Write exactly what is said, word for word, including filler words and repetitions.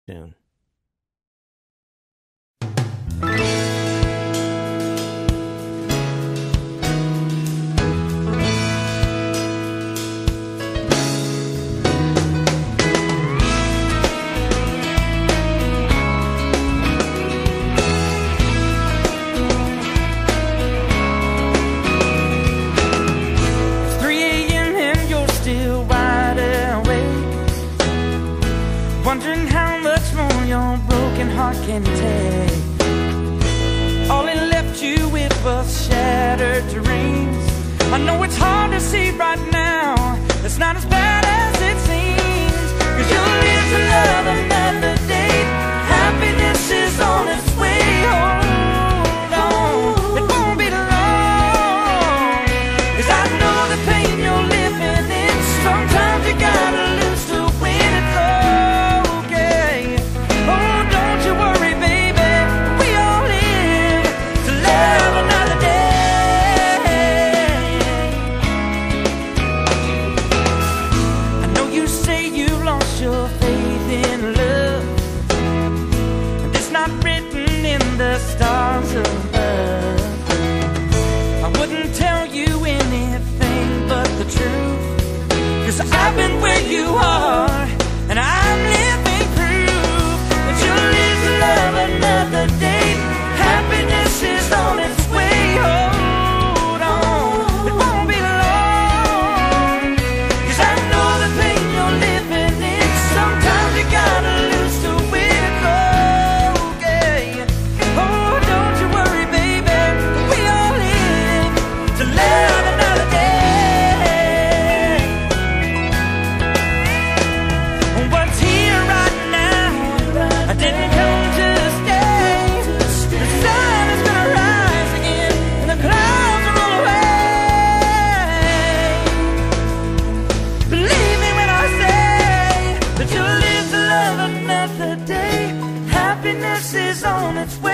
tune. Wondering how much more your broken heart can take. All it left you with was shattered dreams. I know it's hard to see right now, it's not as bad as it seems. Cause you'll live to love another day. Happiness is on its way. Hold on, it won't be long. Cause I know the pain you're living in. Sometimes you gotta lose to win it all. Your faith in love, and it's not written in the stars above. I wouldn't tell you anything but the truth, cause I've been where you are, and I'm living proof that you'll live to love another day. Happiness is on its way. Hold on, it won't be long, cause I know the pain you're living in. Sometimes you gotta lose to win it all, okay? Oh, don't you worry, baby, we all live to love another day. What's here right now, I didn't come to stay. The sun is gonna rise again, and the clouds will roll away. Believe me when I say that you'll live to love another day. Happiness is on its way.